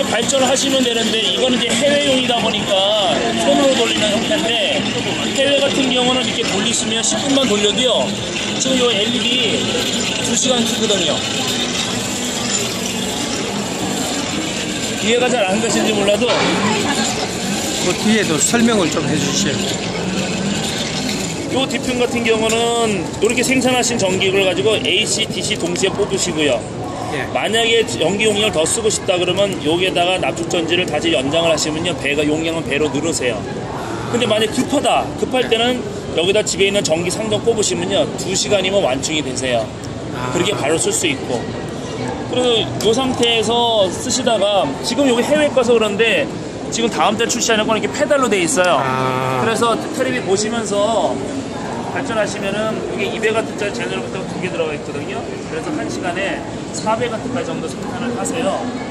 발전을 하시면 되는데 이거는 이제 해외용이다 보니까 손으로 돌리는 형태인데 해외 같은 경우는 이렇게 돌리시면 10분만 돌려도요 지금 이 LED 2시간 키거든요. 이해가 잘 안 가시는지 몰라도 그 뒤에도 설명을 좀 해주세요. 이 디핀 같은 경우는 이렇게 생산하신 전기를 가지고 AC, DC 동시에 뽑으시고요. 예. 만약에 전기 용량을 더 쓰고 싶다 그러면 여기에다가 납축전지를 다시 연장을 하시면요 배가 용량은 배로 늘으세요. 근데 만약 급할 때는 여기다 집에 있는 전기 상전 꼽으시면요 2시간이면 완충이 되세요. 그렇게 바로 쓸 수 있고. 그리고 이 상태에서 쓰시다가 지금 여기 해외 가서 그런데 지금 다음 달 출시하는 건 이렇게 페달로 돼 있어요. 그래서 텔레비 보시면서 발전하시면은 여기 200W짜리 제너레이터가 2개 들어가 있거든요. 그래서 1시간에 400W까지 정도 생산을 하세요.